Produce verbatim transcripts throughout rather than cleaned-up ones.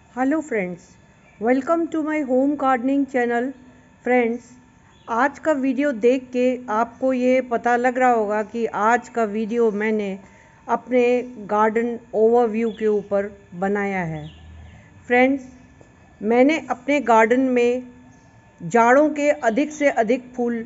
Hello friends, welcome to my home gardening channel. Friends, आज का video देख के आपको ये पता लग रहा होगा कि आज का वीडियो मैंने अपने गार्डन ओवरव्यू के ऊपर बनाया है। फ्रेंड्स, मैंने अपने गार्डन में जाड़ों के अधिक से अधिक फूल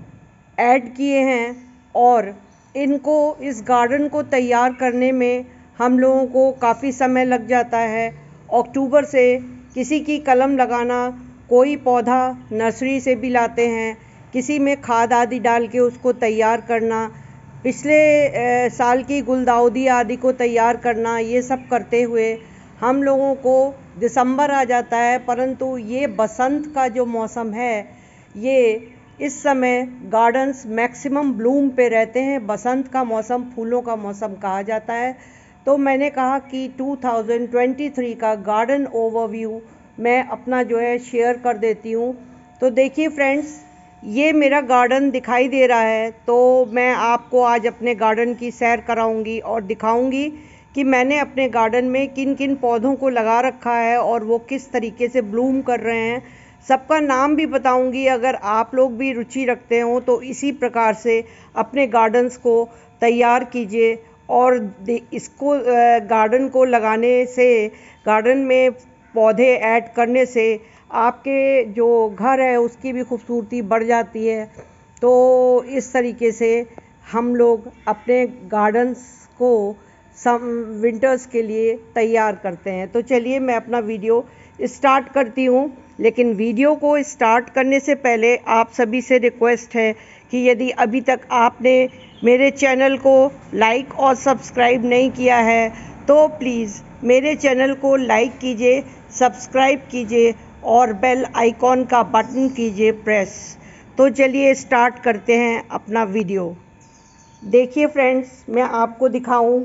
ऐड किए हैं और इनको इस गार्डन को तैयार करने में हम लोगों को काफ़ी समय लग जाता है। अक्टूबर से किसी की कलम लगाना, कोई पौधा नर्सरी से भी लाते हैं, किसी में खाद आदि डाल के उसको तैयार करना, पिछले ए, साल की गुलदाउदी आदि को तैयार करना, ये सब करते हुए हम लोगों को दिसंबर आ जाता है। परंतु ये बसंत का जो मौसम है, ये इस समय गार्डन्स मैक्सिमम ब्लूम पे रहते हैं। बसंत का मौसम फूलों का मौसम कहा जाता है। तो मैंने कहा कि दो हज़ार तेईस का गार्डन ओवरव्यू मैं अपना जो है शेयर कर देती हूँ। तो देखिए फ्रेंड्स, ये मेरा गार्डन दिखाई दे रहा है। तो मैं आपको आज अपने गार्डन की सैर कराऊंगी और दिखाऊंगी कि मैंने अपने गार्डन में किन किन पौधों को लगा रखा है और वो किस तरीके से ब्लूम कर रहे हैं। सबका नाम भी बताऊंगी। अगर आप लोग भी रुचि रखते हो तो इसी प्रकार से अपने गार्डन्स को तैयार कीजिए और इसको गार्डन को लगाने से, गार्डन में पौधे ऐड करने से आपके जो घर है उसकी भी खूबसूरती बढ़ जाती है। तो इस तरीके से हम लोग अपने गार्डन्स को सम विंटर्स के लिए तैयार करते हैं। तो चलिए मैं अपना वीडियो स्टार्ट करती हूँ। लेकिन वीडियो को स्टार्ट करने से पहले आप सभी से रिक्वेस्ट है कि यदि अभी तक आपने मेरे चैनल को लाइक और सब्सक्राइब नहीं किया है तो प्लीज़ मेरे चैनल को लाइक कीजिए, सब्सक्राइब कीजिए और बेल आइकॉन का बटन कीजिए प्रेस। तो चलिए स्टार्ट करते हैं अपना वीडियो। देखिए फ्रेंड्स, मैं आपको दिखाऊं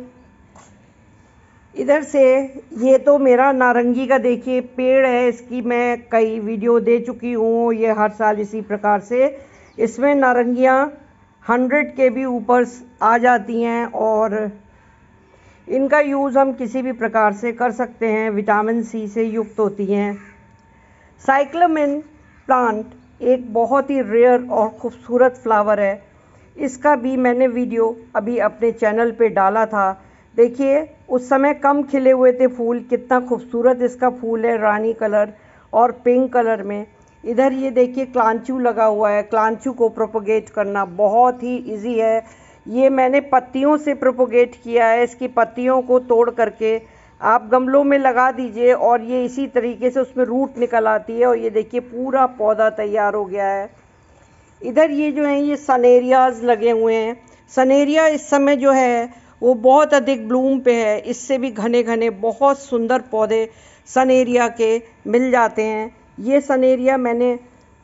इधर से, ये तो मेरा नारंगी का देखिए पेड़ है। इसकी मैं कई वीडियो दे चुकी हूँ। ये हर साल इसी प्रकार से इसमें नारंगियाँ हंड्रेड के भी ऊपर आ जाती हैं और इनका यूज़ हम किसी भी प्रकार से कर सकते हैं। विटामिन सी से युक्त होती हैं। साइक्लामेन प्लांट एक बहुत ही रेयर और ख़ूबसूरत फ्लावर है। इसका भी मैंने वीडियो अभी अपने चैनल पे डाला था। देखिए उस समय कम खिले हुए थे फूल, कितना खूबसूरत इसका फूल है, रानी कलर और पिंक कलर में। इधर ये देखिए क्लांचू लगा हुआ है। क्लांचू को प्रोपोगेट करना बहुत ही इजी है। ये मैंने पत्तियों से प्रोपोगेट किया है। इसकी पत्तियों को तोड़ करके आप गमलों में लगा दीजिए और ये इसी तरीके से उसमें रूट निकल आती है और ये देखिए पूरा पौधा तैयार हो गया है। इधर ये जो है ये सनेरियाज लगे हुए हैं। सनेरिया इस समय जो है वो बहुत अधिक ब्लूम पे है। इससे भी घने घने बहुत सुंदर पौधे सनेरिया के मिल जाते हैं। ये सनेरिया मैंने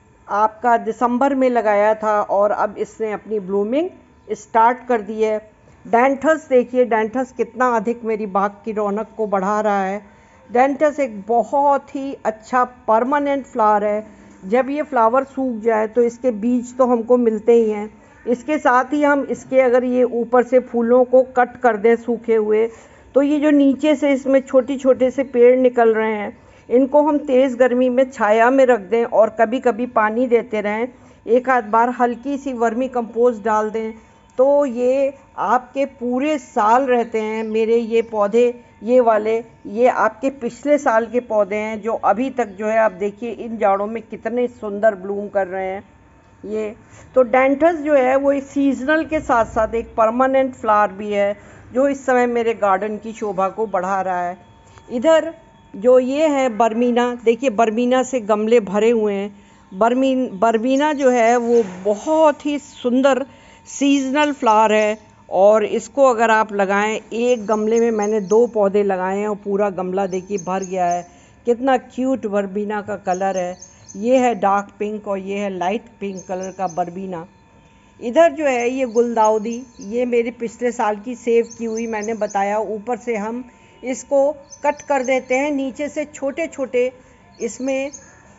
आपका दिसंबर में लगाया था और अब इसने अपनी ब्लूमिंग स्टार्ट कर दी है। डैंथस देखिए, डैंथस कितना अधिक मेरी बाग की रौनक को बढ़ा रहा है। डैंथस एक बहुत ही अच्छा परमानेंट फ्लावर है। जब ये फ्लावर सूख जाए तो इसके बीज तो हमको मिलते ही हैं। इसके साथ ही हम इसके अगर ये ऊपर से फूलों को कट कर दें सूखे हुए, तो ये जो नीचे से इसमें छोटे छोटे से पेड़ निकल रहे हैं, इनको हम तेज़ गर्मी में छाया में रख दें और कभी कभी पानी देते रहें। एक आध बार हल्की सी वर्मी कंपोस्ट डाल दें तो ये आपके पूरे साल रहते हैं। मेरे ये पौधे, ये वाले, ये आपके पिछले साल के पौधे हैं जो अभी तक जो है आप देखिए इन जाड़ों में कितने सुंदर ब्लूम कर रहे हैं। ये तो डैंथस जो है वो एक सीजनल के साथ साथ एक परमानेंट फ्लावर भी है जो इस समय मेरे गार्डन की शोभा को बढ़ा रहा है। इधर जो ये है बर्मीना, देखिए बर्मीना से गमले भरे हुए हैं। बर्मीन बर्मीना जो है वो बहुत ही सुंदर सीजनल फ्लावर है और इसको अगर आप लगाएं, एक गमले में मैंने दो पौधे लगाए हैं और पूरा गमला देखिए भर गया है। कितना क्यूट बर्बीना का कलर है। ये है डार्क पिंक और ये है लाइट पिंक कलर का बर्बीना। इधर जो है ये गुलदाउदी, ये मेरी पिछले साल की सेव की हुई, मैंने बताया। ऊपर से हम इसको कट कर देते हैं, नीचे से छोटे छोटे इसमें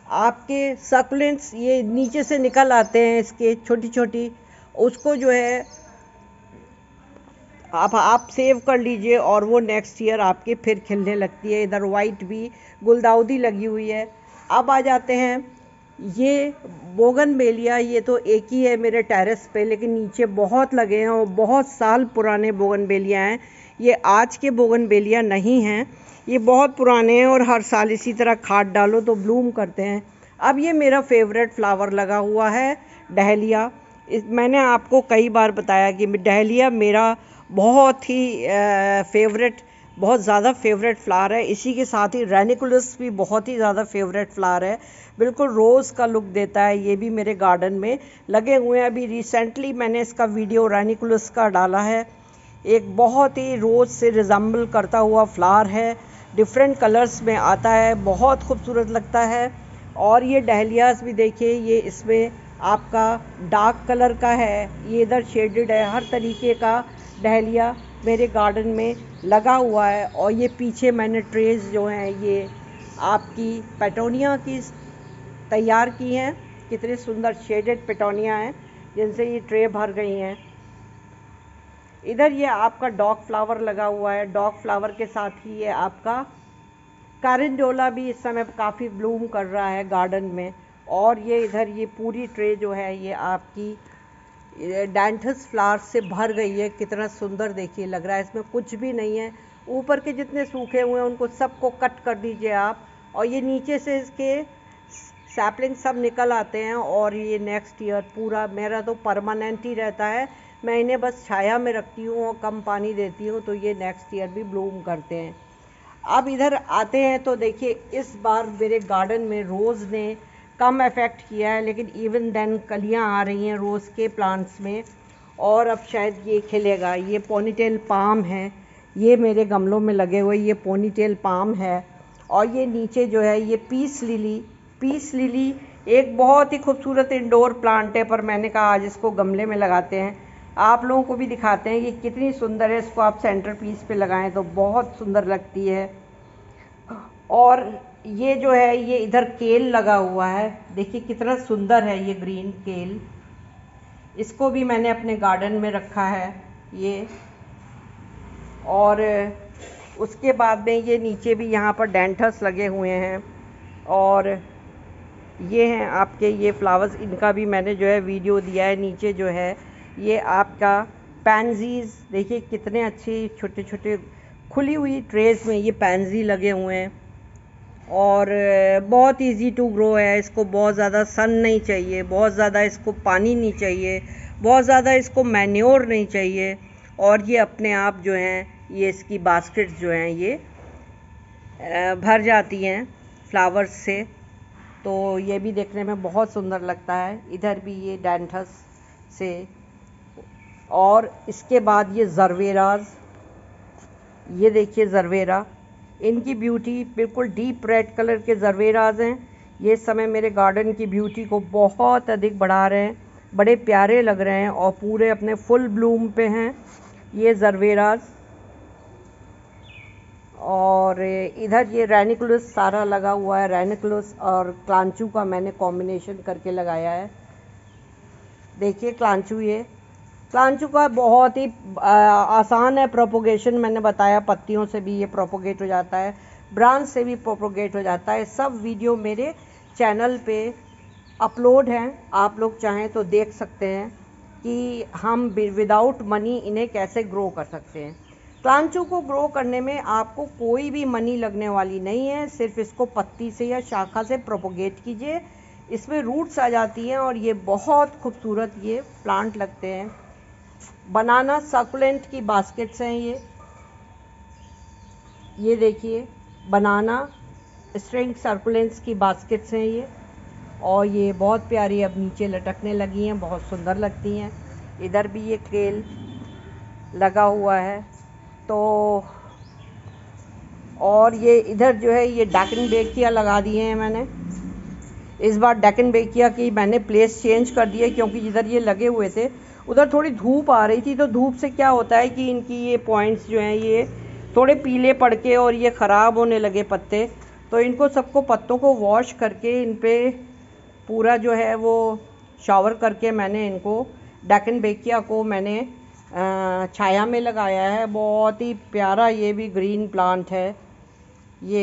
आपके सक्लेंट्स ये नीचे से निकल आते हैं, इसके छोटी छोटी, उसको जो है आप आप सेव कर लीजिए और वो नेक्स्ट ईयर आपके फिर खिलने लगती है। इधर वाइट भी गुलदाउदी लगी हुई है। अब आ जाते हैं, ये बोगनवेलिया, ये तो एक ही है मेरे टेरेस पे, लेकिन नीचे बहुत लगे हैं और बहुत साल पुराने बोगनवेलिया हैं। ये आज के बोगनवेलिया नहीं हैं, ये बहुत पुराने हैं और हर साल इसी तरह खाद डालो तो ब्लूम करते हैं। अब ये मेरा फेवरेट फ्लावर लगा हुआ है डहलिया। इस मैंने आपको कई बार बताया कि डहलिया मेरा बहुत ही फेवरेट, बहुत ज़्यादा फेवरेट फ्लावर है। इसी के साथ ही रेनिकुलस भी बहुत ही ज़्यादा फेवरेट फ्लावर है, बिल्कुल रोज़ का लुक देता है। ये भी मेरे गार्डन में लगे हुए हैं। अभी रिसेंटली मैंने इसका वीडियो रेनिकुलस का डाला है। एक बहुत ही रोज़ से रिजेंबल करता हुआ फ्लावर है, डिफरेंट कलर्स में आता है, बहुत खूबसूरत लगता है। और ये डहलियास भी देखिए, ये इसमें आपका डार्क कलर का है, ये इधर शेडेड है। हर तरीके का डहलिया मेरे गार्डन में लगा हुआ है। और ये पीछे मैंने ट्रेज जो हैं ये आपकी पेटोनिया की तैयार की हैं। कितने सुंदर शेडेड पेटोनिया हैं जिनसे ये ट्रे भर गई हैं। इधर ये आपका डॉग फ्लावर लगा हुआ है। डॉग फ्लावर के साथ ही ये आपका कैरेंडोला भी इस समय काफ़ी ब्लूम कर रहा है गार्डन में। और ये इधर ये पूरी ट्रे जो है ये आपकी डैंथस फ्लावर से भर गई है। कितना सुंदर देखिए लग रहा है, इसमें कुछ भी नहीं है। ऊपर के जितने सूखे हुए हैं उनको सबको कट कर दीजिए आप, और ये नीचे से इसके सैपलिंग सब निकल आते हैं। और ये नेक्स्ट ईयर पूरा मेरा तो परमानेंट ही रहता है, मैं इन्हें बस छाया में रखती हूँ और कम पानी देती हूँ, तो ये नेक्स्ट ईयर भी ब्लूम करते हैं। अब इधर आते हैं तो देखिए इस बार मेरे गार्डन में रोज़ ने कम इफ़ेक्ट किया है, लेकिन इवन देन कलियां आ रही हैं रोज़ के प्लांट्स में, और अब शायद ये खिलेगा। ये पोनीटेल पाम है, ये मेरे गमलों में लगे हुए ये पोनीटेल पाम है। और ये नीचे जो है ये पीस लिली, पीस लिली एक बहुत ही खूबसूरत इंडोर प्लांट है, पर मैंने कहा आज इसको गमले में लगाते हैं, आप लोगों को भी दिखाते हैं कि कितनी सुंदर है। इसको आप सेंटर पीस पे लगाएं तो बहुत सुंदर लगती है। और ये जो है ये इधर केल लगा हुआ है, देखिए कितना सुंदर है ये ग्रीन केल, इसको भी मैंने अपने गार्डन में रखा है ये। और उसके बाद में ये नीचे भी यहाँ पर डेंथस लगे हुए हैं। और ये हैं आपके ये फ्लावर्स, इनका भी मैंने जो है वीडियो दिया है। नीचे जो है ये आपका पैंजीज़, देखिए कितने अच्छी छोटे छोटे खुली हुई ट्रेस में ये पैंजी लगे हुए हैं। और बहुत इजी टू ग्रो है, इसको बहुत ज़्यादा सन नहीं चाहिए, बहुत ज़्यादा इसको पानी नहीं चाहिए, बहुत ज़्यादा इसको मैन्योर नहीं चाहिए। और ये अपने आप जो हैं ये इसकी बास्केट्स जो हैं ये भर जाती हैं फ्लावर्स से, तो ये भी देखने में बहुत सुंदर लगता है। इधर भी ये डैंथस से। और इसके बाद ये जरवेराज, ये देखिए जरवेरा, इनकी ब्यूटी बिल्कुल डीप रेड कलर के जरवेराज हैं। ये समय मेरे गार्डन की ब्यूटी को बहुत अधिक बढ़ा रहे हैं, बड़े प्यारे लग रहे हैं और पूरे अपने फुल ब्लूम पे हैं ये जरवेराज। और इधर ये रेनिकुलस सारा लगा हुआ है, रेनिकुलस और क्लांचू का मैंने कॉम्बिनेशन करके लगाया है। देखिए क्लांचू, ये क्लांचू का बहुत ही आसान है प्रोपोगेशन, मैंने बताया पत्तियों से भी ये प्रोपोगेट हो जाता है, ब्रांच से भी प्रोपोगेट हो जाता है। सब वीडियो मेरे चैनल पे अपलोड हैं, आप लोग चाहें तो देख सकते हैं कि हम विदाउट मनी इन्हें कैसे ग्रो कर सकते हैं। क्लांचू को ग्रो करने में आपको कोई भी मनी लगने वाली नहीं है, सिर्फ इसको पत्ती से या शाखा से प्रोपोगेट कीजिए, इसमें रूट्स आ जाती हैं और ये बहुत खूबसूरत ये प्लांट लगते हैं। बनाना सक्लेंट की बास्केट्स हैं ये ये देखिए बनाना स्ट्रिंग सर्कुलेंट्स की बास्केट्स हैं ये, और ये बहुत प्यारी अब नीचे लटकने लगी हैं, बहुत सुंदर लगती हैं। इधर भी ये केल लगा हुआ है। तो और ये इधर जो है ये डेकन बेकिया लगा दिए हैं मैंने। इस बार डेकन बेकिया की मैंने प्लेस चेंज कर दी है, क्योंकि जिधर ये लगे हुए थे उधर थोड़ी धूप आ रही थी, तो धूप से क्या होता है कि इनकी ये पॉइंट्स जो हैं ये थोड़े पीले पड़ के और ये ख़राब होने लगे पत्ते। तो इनको सबको पत्तों को वॉश करके इन पे पूरा जो है वो शावर करके मैंने इनको डेकन बेकिया को मैंने छाया में लगाया है। बहुत ही प्यारा ये भी ग्रीन प्लांट है ये।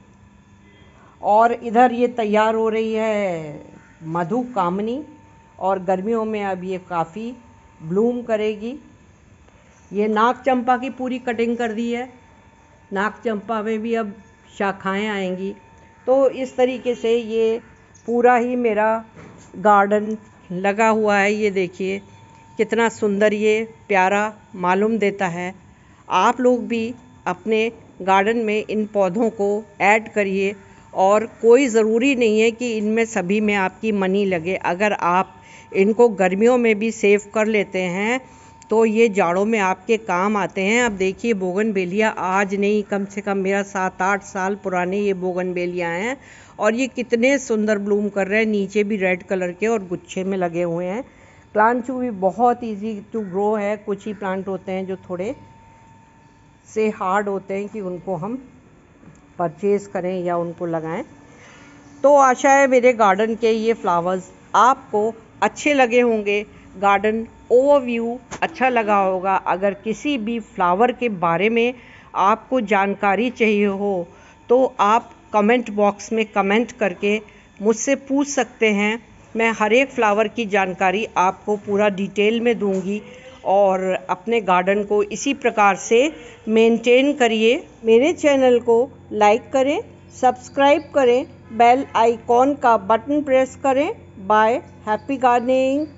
और इधर ये तैयार हो रही है मधु कामनी, और गर्मियों में अब ये काफ़ी ब्लूम करेगी। ये नाग चंपा की पूरी कटिंग कर दी है। नाग चंपा में भी अब शाखाएं आएंगी। तो इस तरीके से ये पूरा ही मेरा गार्डन लगा हुआ है। ये देखिए कितना सुंदर ये प्यारा मालूम देता है। आप लोग भी अपने गार्डन में इन पौधों को ऐड करिए, और कोई ज़रूरी नहीं है कि इनमें सभी में आपकी मनी लगे। अगर आप इनको गर्मियों में भी सेव कर लेते हैं तो ये जाड़ों में आपके काम आते हैं। अब देखिए बोगनवेलिया आज नहीं, कम से कम मेरा सात आठ साल पुराने ये बोगनवेलिया हैं, और ये कितने सुंदर ब्लूम कर रहे हैं। नीचे भी रेड कलर के और गुच्छे में लगे हुए हैं। प्लांट भी बहुत इजी टू ग्रो है। कुछ ही प्लांट होते हैं जो थोड़े से हार्ड होते हैं कि उनको हम परचेज़ करें या उनको लगाएं। तो आशा है मेरे गार्डन के ये फ्लावर्स आपको अच्छे लगे होंगे। गार्डन ओवरव्यू अच्छा लगा होगा। अगर किसी भी फ्लावर के बारे में आपको जानकारी चाहिए हो तो आप कमेंट बॉक्स में कमेंट करके मुझसे पूछ सकते हैं। मैं हर एक फ्लावर की जानकारी आपको पूरा डिटेल में दूंगी। और अपने गार्डन को इसी प्रकार से मेंटेन करिए। मेरे चैनल को लाइक करें, सब्सक्राइब करें, बेल आइकॉन का बटन प्रेस करें। Bye, happy gardening.